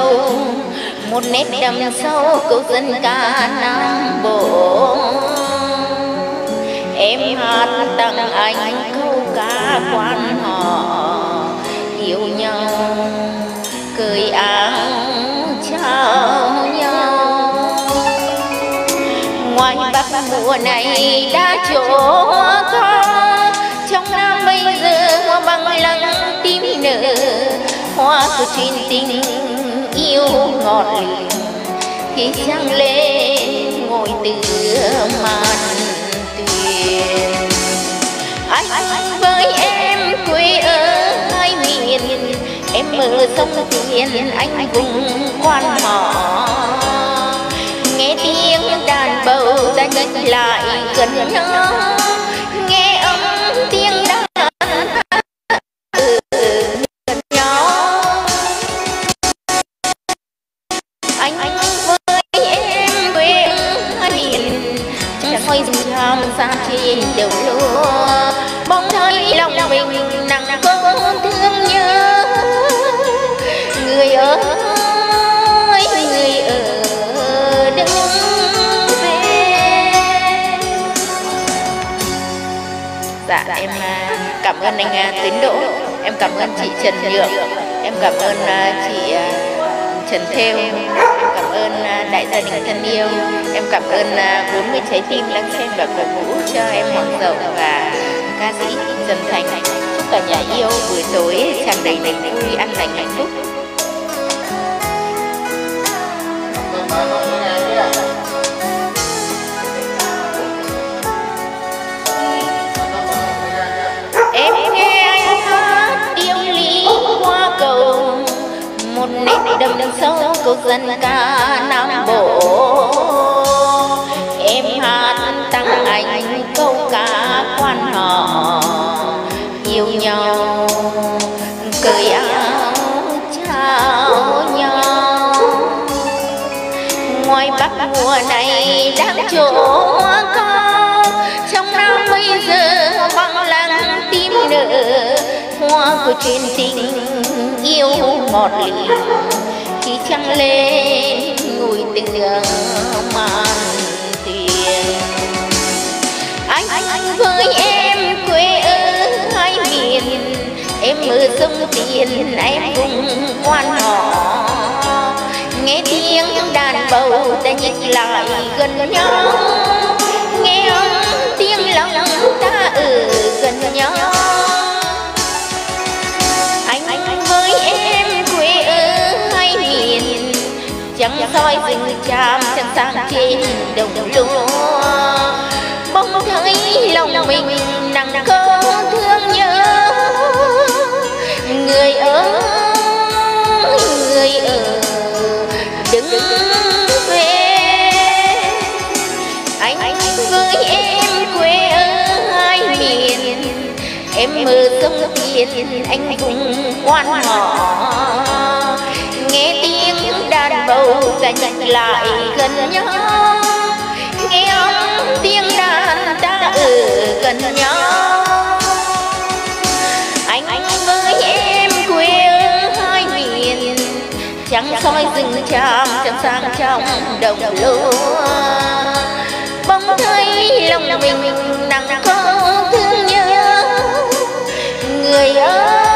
đâu, một nét đậm sâu câu dân ca Nam Bộ. Em hát tặng anh câu ca quan họ yêu nhau, cởi áo chào nhau. Ngoài Bắc mùa này đã trổ có, trong Nam bây giờ hoa bằng lăng tím nở, hoa của chuyện tình yêu ngọt lịm khi trăng lên ngồi tựa màn tuyền. Anh với em quê ở hai miền, em ở sông Tiền, anh vùng quan họ. Nghe tiếng đàn bầu ta nhắc lại gần nhau, nghe âm tiếng đàn gần nhau. Anh với em quê hai miền, chẳng soi rừng tràm xa trên đầu lúa. Bỗng thấy lòng mình nặng câu thương nhớ, người ơi người ở đừng về. Dạ em cảm ơn anh Tiến Đỗ, em cảm ơn chị Trần Nhượng, em cảm ơn chị Trần Thêu, em cảm ơn đại gia đình thân yêu, em cảm ơn 40 trái tim lắng xem và cổ vũ cho em Hoàng Dậu và ca sĩ Trần Thành. Chúc cả nhà yêu buổi tối tràn đầy niềm vui, an lành, hạnh phúc. Em nghe anh hát yêu lý qua cầu, một nét đậm sâu câu dân ca Nam Bộ. Em hát tặng anh câu ca quan họ yêu nhau, cởi áo chào nhau. Ngoài Bắc mùa này đang trổ có, trong Nam bây giờ bằng lăng tím nở, hoa của chuyện tình yêu ngọt lịm khi trăng lên ngồi tựa màn tuyền. Anh với em quê ở hai miền, em ở sông Tiền, em cùng quan họ. Nghe tiếng đàn bầu ta nhích lại gần nhau, nghe âm tiếng lòng ta ở gần nhau. Anh với em quê ở hai miền, chẳng soi rừng tràm chẳng sang trên đồng lúa. Bỗng thấy lòng mình nặng câu thương nhớ, người ơi người ở đừng về. Anh với em quê ở hai miền, em ở sông Tiền, anh cùng quan họ. Nghe tiếng đàn bầu ta nhắc lại gần nhau, nghe âm tiếng đàn ta ở gần nhau. Anh với em quê ở hai miền, chẳng soi rừng tràm chẳng sang trong đồng lúa. Bỗng thấy lòng mình nặng câu thương nhớ, người ơi